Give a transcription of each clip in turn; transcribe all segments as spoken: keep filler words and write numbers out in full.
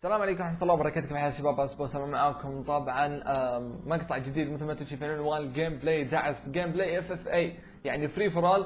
السلام عليكم ورحمة الله وبركاته. كيف حال شباب؟ اسبوس معاكم طبعا مقطع جديد مثل ما تشوفون عنوان جيم بلاي دعس جيم بلاي اف اف اي يعني فري فور اول.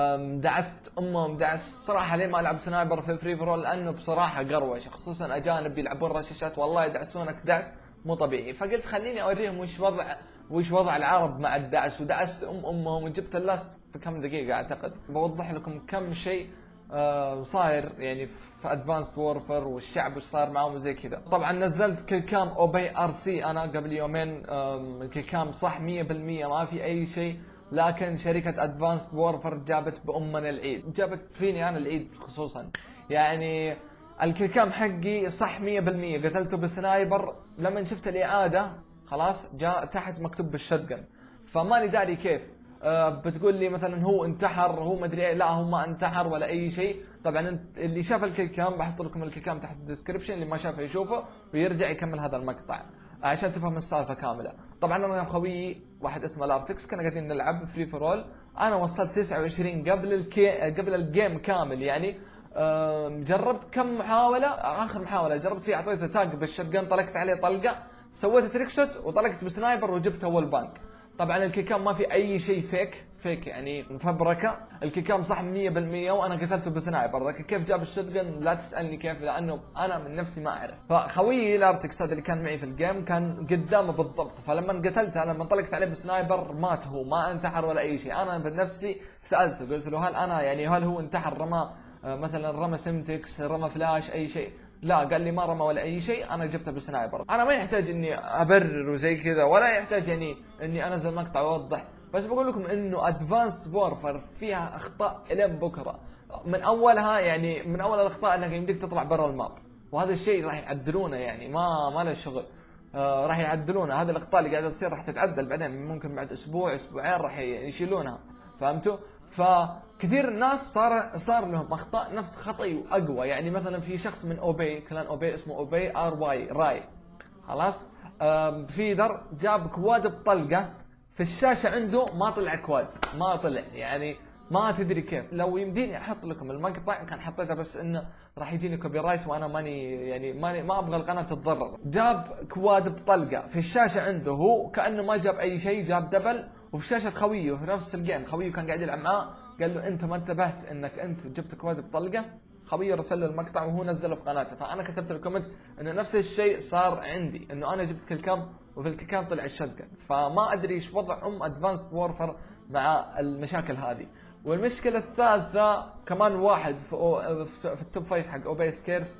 دعست امهم دعس بصراحة. ليه ما العب سنايبر في فري فور اول؟ لانه بصراحة قروش، خصوصا اجانب يلعبون رشاشات والله يدعسونك دعس مو طبيعي. فقلت خليني اوريهم وش وضع وش وضع العرب مع الدعس، ودعست ام امهم وجبت اللاست في كم دقيقة اعتقد. بوضح لكم كم شيء آه صاير يعني في ادفانسد وورفر والشعب وش صار معاهم وزي كذا. طبعا نزلت كل كام اوبي ار سي انا قبل يومين، كل كام صح مية بالمية ما في اي شيء، لكن شركة ادفانسد وورفر جابت بامنا العيد، جابت فيني انا العيد خصوصا. يعني الكل كام حقي صح مية بالمية قتلته بسنايبر، لما شفت الاعادة خلاص جاء تحت مكتوب بالشتقن، فماني داري كيف. أه بتقول لي مثلا هو انتحر، هو مدري ايه، لا هو ما انتحر ولا اي شيء. طبعا اللي شاف الكل كام بحط لكم الكل كام تحت الديسكربشن، اللي ما شافه يشوفه ويرجع يكمل هذا المقطع عشان تفهم السالفه كامله. طبعا انا وخويي واحد اسمه لارتكس كنا قاعدين نلعب فري فور اول، انا وصلت تسعة وعشرين قبل الكي... قبل الجيم كامل يعني. أه جربت كم محاوله، اخر محاوله جربت فيها اعطيته تاج بالشتقن، طلقت عليه طلقه، سويت تريك شوت وطلقت بسنايبر وجبت اول بانك. طبعا الكيكام ما في اي شيء فيك فيك يعني مفبركه، الكيكام صح مية بالمية وانا قتلته بسنايبر. لكن كيف جاب الشتقن لا تسالني كيف، لانه انا من نفسي ما اعرف. فخويي لارتكس هذا اللي كان معي في الجيم كان قدامه بالضبط، فلما قتلته لما طلقت عليه بسنايبر مات، هو ما انتحر ولا اي شيء. انا بنفسي سالته قلت له هل انا يعني هل هو انتحر، رمى مثلا رمى سيمتكس، رمى فلاش، اي شيء؟ لا، قال لي ما رمى ولا اي شيء، انا جبته بسنايبر. انا ما يحتاج اني ابرر وزي كذا، ولا يحتاج يعني اني انزل مقطع واوضح، بس بقول لكم انه ادفانسد وورفر فيها اخطاء الين بكره. من اولها يعني من اول الاخطاء انك يمديك تطلع برا الماب، وهذا الشيء راح يعدلونه يعني ما ما له شغل. آه راح يعدلونه، هذه الاخطاء اللي قاعده تصير راح تتعدل بعدين، ممكن بعد اسبوع اسبوعين راح يشيلونها، فهمتوا؟ فكثير الناس صار صار لهم اخطاء نفس خطأي واقوى. يعني مثلا في شخص من اوبي، كلان اوبي اسمه اوبي ار واي راي، خلاص فيدر جاب كواد بطلقه في الشاشه عنده، ما طلع كواد، ما طلع يعني ما تدري كيف. لو يمديني احط لكم المقطع كان حطيته، بس انه راح يجيني كوبي رايت وانا ماني يعني ماني ما ابغى القناه تتضرر. جاب كواد بطلقه في الشاشه عنده هو، كانه ما جاب اي شيء، جاب دبل. وفي شاشه خويه في نفس الجيم، خويه كان قاعد يلعب معاه، قال له انت ما انتبهت انك انت جبت كواد بطلقه؟ خويه رسل له المقطع وهو نزله في قناته. فانا كتبت له كومنت انه نفس الشيء صار عندي، انه انا جبت كل كام وفي الكل كام طلع الشتقن. فما ادري ايش وضع ام ادفانسد وورفر مع المشاكل هذه. والمشكله الثالثه كمان واحد في, أو في التوب فايف حق اوبي سكيرس،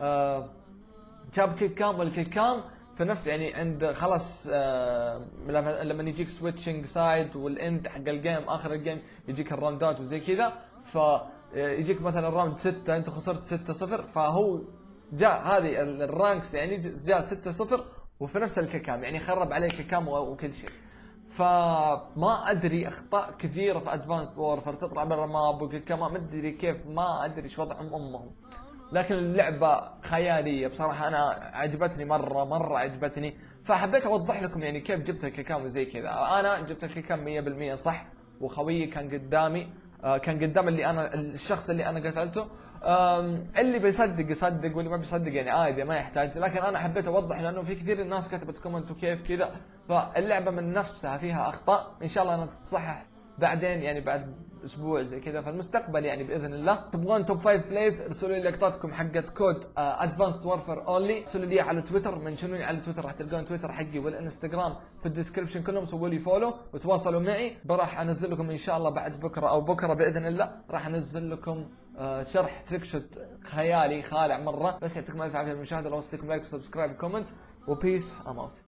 آه جاب كل كام، والكل كام في نفس يعني عند خلاص آه لما لما يجيك سويتشنج سايد والاند حق الجيم، اخر الجيم يجيك الراوندات وزي كذا، فيجيك مثلا راوند ستة انت خسرت ستة صفر، فهو جاء هذه الرانكس يعني جاء ستة صفر وفي نفس الكيكام، يعني خرب عليه كيكام وكل شيء. فما ادري اخطاء كثيره في ادفانسد وورفر، تطلع برا ماب وكيكام ما ادري كيف، ما ادري ايش وضعهم امهم. لكن اللعبة خيالية بصراحة، أنا عجبتني مرة مرة عجبتني، فحبيت أوضح لكم يعني كيف جبت الكيكام وزي كذا. أنا جبت الكيكام مية بالمية صح، وخويي كان قدامي، كان قدام اللي أنا الشخص اللي أنا قتلته. اللي بيصدق يصدق واللي ما بيصدق يعني عادي ما يحتاج، لكن أنا حبيت أوضح لأنه في كثير الناس كتبت كومنت وكيف كذا. فاللعبة من نفسها فيها أخطاء، إن شاء الله أنا تتصحح بعدين يعني بعد اسبوع زي كذا في المستقبل يعني باذن الله. تبغون توب فايف بلايز ارسلوا لي لقطاتكم حقت كود ادفانسد وورفر اونلي، ارسلوا لي على تويتر، منشنوني على تويتر، راح تلقون تويتر حقي والانستغرام في الديسكربشن كلهم، سووا لي فولو وتواصلوا معي. راح انزل لكم ان شاء الله بعد بكره او بكره باذن الله، راح انزل لكم شرح تريك شوت خيالي خالع مره. بس يعطيكم الف عافيه المشاهده، لو وصيكم لايك وسبسكرايب وكومنت، وبيس ام اوت.